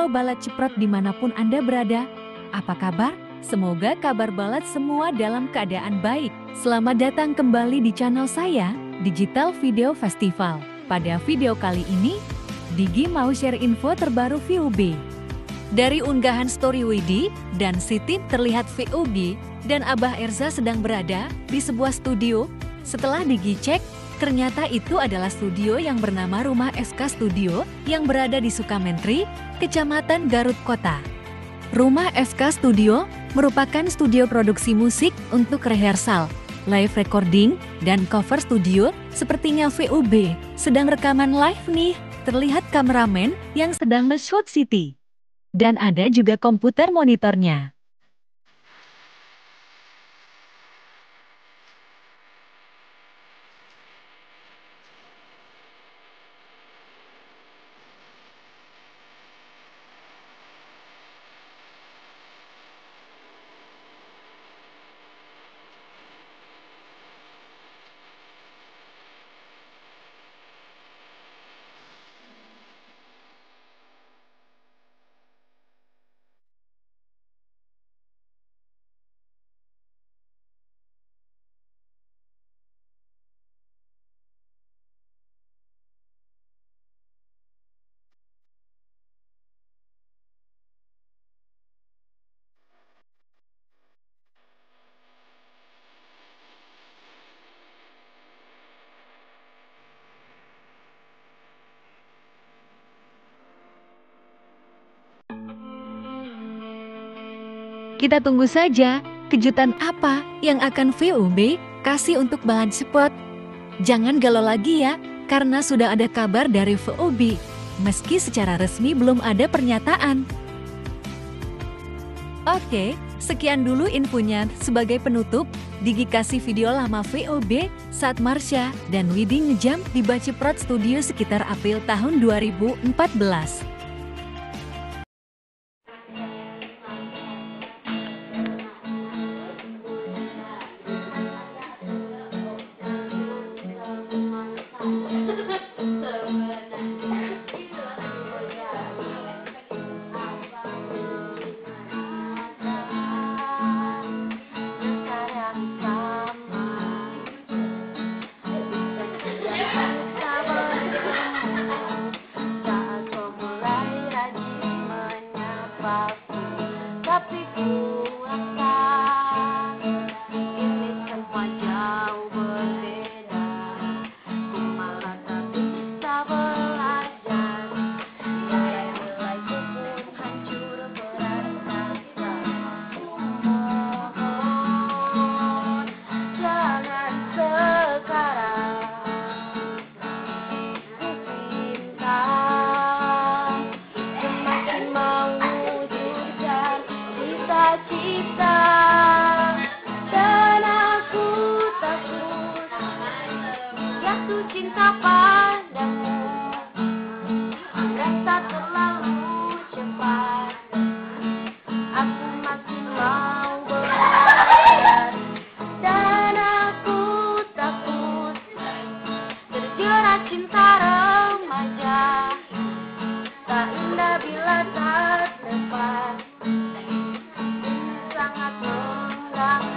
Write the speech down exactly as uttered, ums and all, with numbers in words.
Halo Balat Ciprot dimanapun Anda berada, apa kabar? Semoga kabar Balat semua dalam keadaan baik. Selamat datang kembali di channel saya, Digital Video Festival. Pada video kali ini, Digi mau share info terbaru V O B. Dari unggahan story Widi dan Siti terlihat V O B dan Abah Erza sedang berada di sebuah studio. Setelah Digi cek, ternyata itu adalah studio yang bernama Rumah S K Studio yang berada di Sukamentri, Kecamatan Garut Kota. Rumah S K Studio merupakan studio produksi musik untuk rehearsal, live recording, dan cover studio. Sepertinya V O B sedang rekaman live nih. Terlihat kameramen yang sedang nge-shoot Siti. Dan ada juga komputer monitornya. Kita tunggu saja, kejutan apa yang akan V O B kasih untuk Balat Ciprot. Jangan galau lagi ya, karena sudah ada kabar dari V O B, meski secara resmi belum ada pernyataan. Oke, sekian dulu infonya. Sebagai penutup, Digi kasih video lama V O B saat Marsha dan Widi ngejam di Balat Ciprot Studio sekitar April tahun dua ribu empat belas. Tapi ku rasa ini semua jauh berbeda. Ku malah tak bisa belajar. Nilai-nilaiku pun hancur berantakan. Mohon jangan sekarang. Ku cinta semakin mewujudkan cita-cita, dan aku takut jatuh cinta padamu. Rasa terlalu cepat, aku masih mau belajar, dan aku takut terjerat cinta remaja. Tak indah bila tak tepat, sangat mengganggu.